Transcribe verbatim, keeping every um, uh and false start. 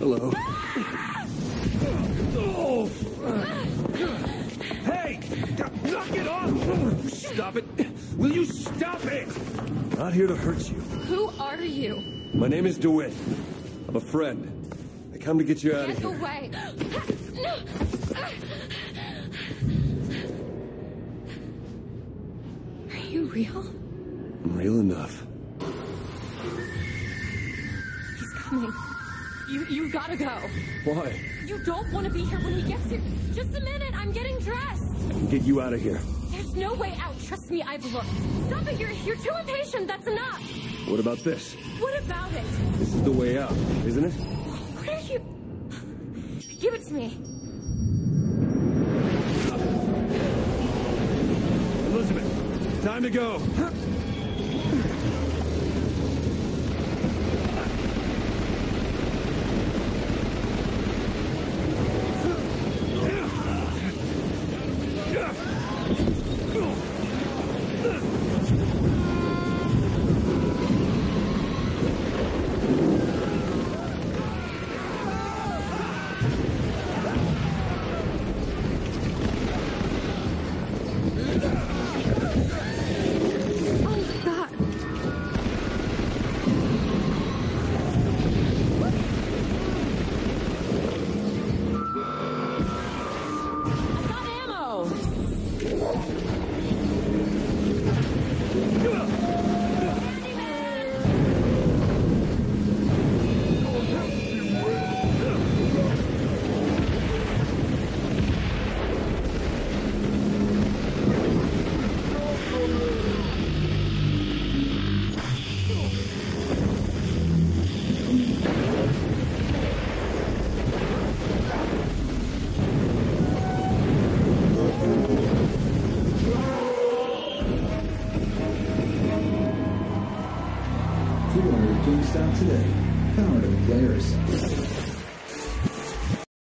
Hello. Oh. Hey! Knock it off! Stop it! Will you stop it? Not here to hurt you. Who are you? My name is DeWitt. I'm a friend. I come to get you out Get of here. away! Are you real? I'm real enough. He's coming. You you gotta go. Why? You don't want to be here when he gets here. Just a minute, I'm getting dressed. I can get you out of here. There's no way out. Trust me, I've looked. Stop it, you're, you're too impatient. That's enough. What about this? What about it? This is the way out, isn't it? What are you... Give it to me. Elizabeth, time to go. GameStop today. Power to the players.